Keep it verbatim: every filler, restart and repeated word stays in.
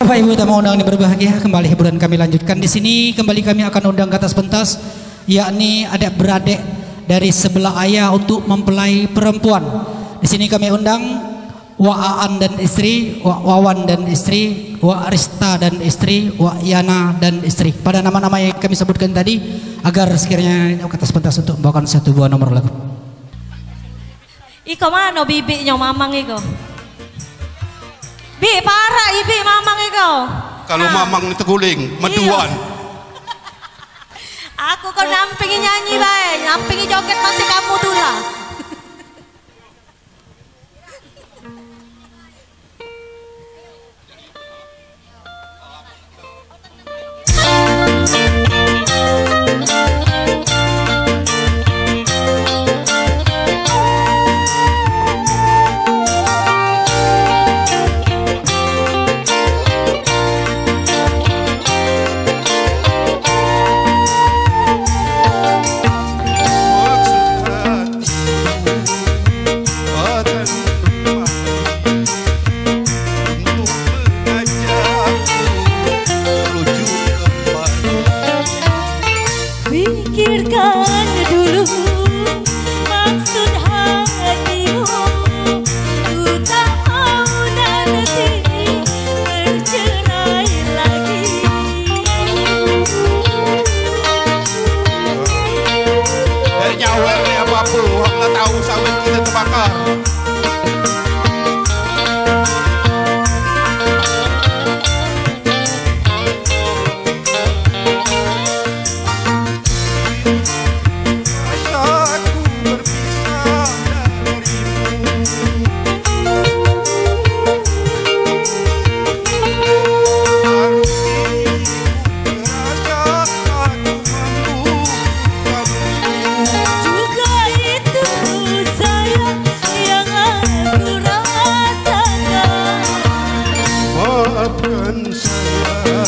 Bapak Ibu tamu undangan yang berbahagia, kembali hiburan kami lanjutkan di sini. Kembali kami akan undang ke atas pentas, yakni adik beradik dari sebelah ayah untuk mempelai perempuan. Di sini kami undang Wak Aan dan istri, Wak Wawan dan istri, Wak Rista dan istri, Wak Yana dan istri. Pada nama-nama yang kami sebutkan tadi, agar sekiranya ke atas pentas untuk membawakan satu buah nomor lagu. Iko mana bibiknya mamang iko? Bi parah ibi mamang iko. Kalau nah. Mamang itu guling, meduan. Iya. Aku kok nampingi nyanyi bae, nampingi joget masih kamu dulu. Pikirkan dulu maksud hatimu, ku tak mau nanti bercerai lagi. Dari nyawer ni apa-apa, orang tak tahu sawit kita terbakar. Maafkan saya